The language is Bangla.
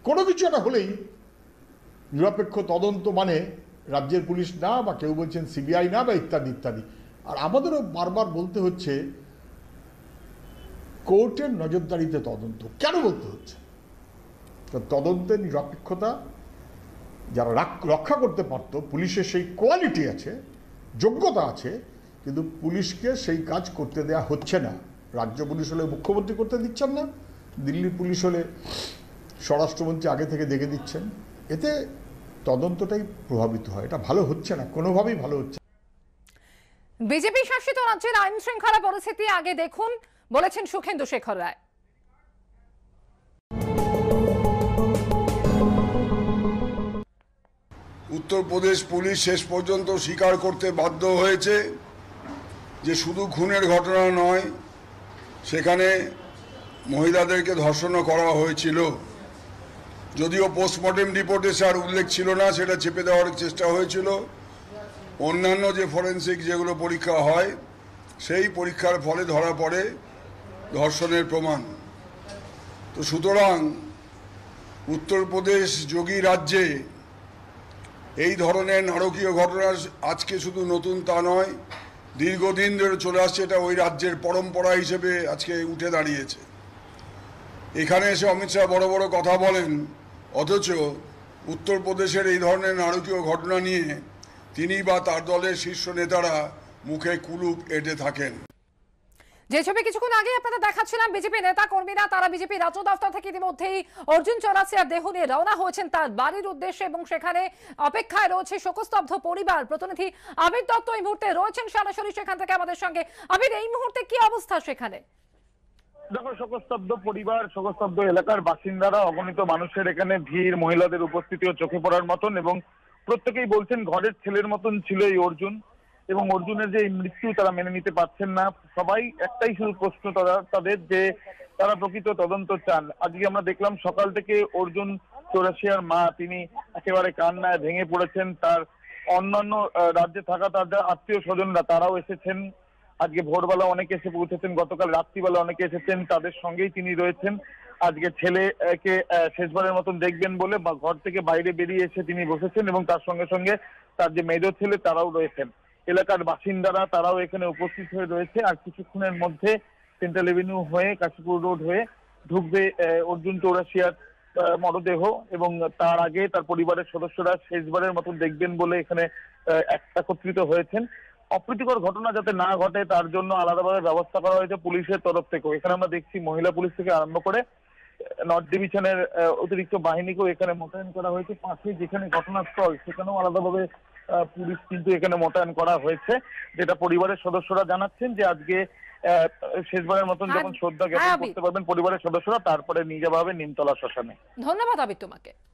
কোনো কিছু একটা হলেই নিরপেক্ষ তদন্ত মানে রাজ্যের পুলিশ না, বা কেউ বলছেন সিবিআই না, বা ইত্যাদি ইত্যাদি। আর আমাদেরও বারবার বলতে হচ্ছে কোর্টের নজরদারিতে তদন্ত। কেন বলতে হচ্ছে? তদন্তের নিরপেক্ষতা যারা রক্ষা করতে পারতো, পুলিশের সেই কোয়ালিটি আছে, যোগ্যতা আছে, কিন্তু পুলিশকে সেই কাজ করতে দেয়া হচ্ছে না। রাজ্য পুলিশ হলে মুখ্যমন্ত্রী করতে দিচ্ছেন না, দিল্লির পুলিশ হলে স্বরাষ্ট্রমন্ত্রী আগে থেকে দেখে দিচ্ছেন। এতে তদন্তটাই প্রভাবিত হয়। এটা ভালো হচ্ছে না, কোনোভাবেই ভালো হচ্ছে না। বিজেপি শাসিত রাজ্যের আইন শৃঙ্খলা পরিস্থিতি আগে দেখুন, বলেছেন সুখেন্দু শেখর রায়। উত্তরপ্রদেশ পুলিশ শেষ পর্যন্ত স্বীকার করতে বাধ্য হয়েছে যে শুধু খুনের ঘটনা নয়, সেখানে মহিলাদেরকে ধর্ষণও করা হয়েছিল। যদিও পোস্টমর্টেম রিপোর্টে স্যার উল্লেখ ছিল না, সেটা চেপে দেওয়ার চেষ্টা হয়েছিল। অন্যান্য যে ফরেন্সিক যেগুলো পরীক্ষা হয়, সেই পরীক্ষার ফলে ধরা পড়ে ধর্ষণের প্রমাণ। তো সুতরাং উত্তরপ্রদেশ যোগী রাজ্যে এই ধরনের নারকীয় ঘটনা আজকে শুধু নতুন তা নয়, দীর্ঘদিন ধরে চলে আসছে। এটা ওই রাজ্যের পরম্পরা হিসেবে আজকে উঠে দাঁড়িয়েছে। এখানে এসে অমিত শাহ বড় বড় কথা বলেন, অথচ উত্তরপ্রদেশের এই ধরনের নারকীয় ঘটনা নিয়ে তিনি বা তার দলের শীর্ষ নেতারা মুখে কুলুপ এঁটে থাকেন। যে ছবি কিছুক্ষণ আগে আপনাদের দেখাচ্ছিলাম, বিজেপি নেতা কর্মীরা তারা বিজেপি রাজ্য দফতর থেকে ইতিমধ্যেই অর্জুন চৌরাসিয়ার দেহ নিয়ে রওনা হয়েছেন তার বাড়ির উদ্দেশ্যে, এবং সেখানে অপেক্ষায় রয়েছে শোকস্তব্ধ পরিবার। প্রতিনিধি আবির দত্ত এই মুহূর্তে রয়েছেন সরাসরি সেখান থেকে আমাদের সঙ্গে। আবির, এই মুহূর্তে কি অবস্থা সেখানে? দেখো, শোকস্তব্ধ পরিবার, শোকস্তব্ধ এলাকার বাসিন্দারা, অগণিত মানুষের এখানে ভিড়, মহিলাদের উপস্থিতিও চোখে পড়ার মতন, এবং প্রত্যেকেই বলছেন ঘরের ছেলের মতন ছিল এই অর্জুন, এবং অর্জুনের যে মৃত্যু তারা মেনে নিতে পারছেন না। সবাই একটাই শুধু প্রশ্ন তাদের যে তারা প্রকৃত তদন্ত চান। আজকে আমরা দেখলাম সকাল থেকে অর্জুন চৌরাসিয়ার মা তিনি একেবারে কান্নায় ভেঙে পড়েছেন। তার অন্যান্য রাজ্যে থাকা তাদের আত্মীয় স্বজনরা তারাও এসেছেন। আজকে ভোরবেলা অনেকে এসে পৌঁছেছেন, গতকাল রাত্রিবেলা অনেকে এসেছেন, তাদের সঙ্গেই তিনি রয়েছেন। আজকে ছেলেকে শেষবারের মতন দেখবেন বলে বা ঘর থেকে বাইরে বেরিয়ে এসে তিনি বসেছেন, এবং তার সঙ্গে সঙ্গে তার যে মেজ ছেলে তারাও রয়েছেন। এলাকার বাসিন্দারা তারাও এখানে উপস্থিত হয়ে রয়েছে। আর কিছুক্ষণের মধ্যে সেন্ট্রাল এভিনিউ হয়ে কাশীপুর রোড হয়ে ঢুকবে অর্জুন চৌরাসিয়ার মরদেহ, এবং তার আগে তার পরিবারের সদস্যরা শেষবারের মতন দেখবেন বলে এখানে একত্রিত হয়েছেন। অপ্রীতিকর ঘটনা যাতে না ঘটে তার জন্য আলাদাভাবে ব্যবস্থা করা হয়েছে পুলিশের তরফ থেকেও। এখানে আমরা দেখছি মহিলা পুলিশ থেকে আরম্ভ করে নর্থ ডিভিশনের অতিরিক্ত বাহিনীকেও এখানে মোতায়েন করা হয়েছে। পাশে যেখানে ঘটনাস্থল সেখানেও আলাদাভাবে পুলিশ কিন্তু এখানে মোতায়েন করা হয়েছে, যেটা পরিবারের সদস্যরা জানাচ্ছেন যে আজকে শেষবারের মতন যখন শ্রদ্ধা জ্ঞাপন করতে পারবেন পরিবারের সদস্যরা, তারপরে নিয়ে যাওয়া হবে নিমতলা শ্মশানে। ধন্যবাদ আবির তোমাকে।